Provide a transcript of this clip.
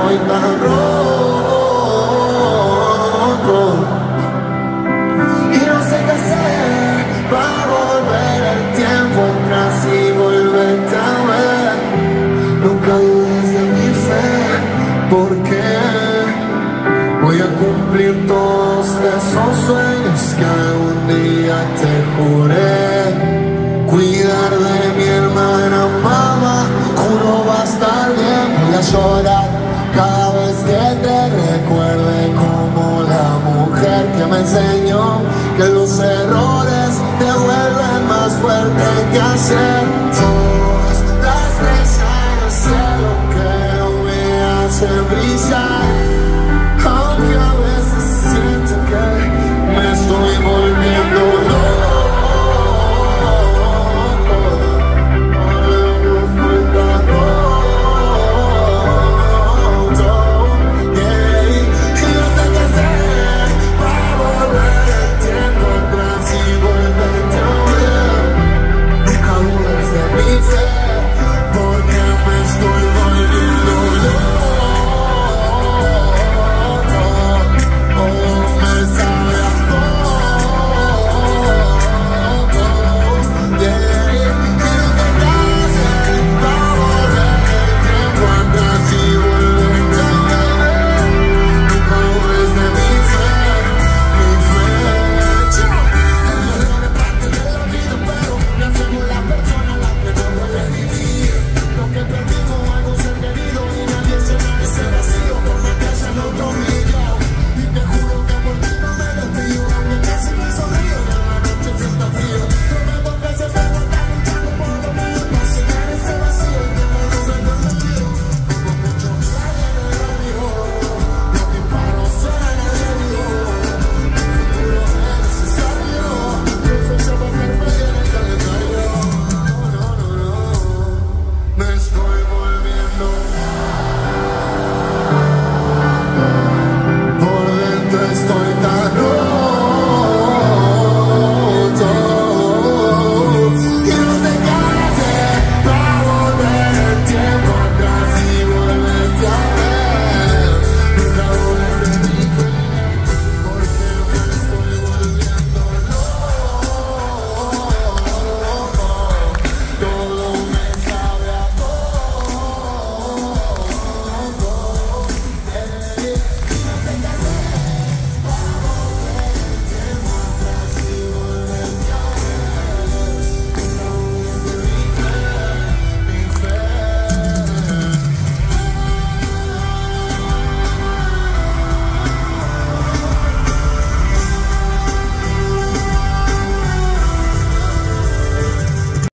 estoy tan roto y no sé qué hacer para volver el tiempo atrás y volverte a ver. Nunca dudes de mi fe, porque voy a cumplir todos esos sueños que algún día te juré. Cuidar de mi hermana mamá, juro va a estar bien. Voy a llorar cada vez que te recuerde como la mujer que me enseñó que los errores te vuelven más fuerte que ayer. Todas las veces al cielo que no me hacen brillar.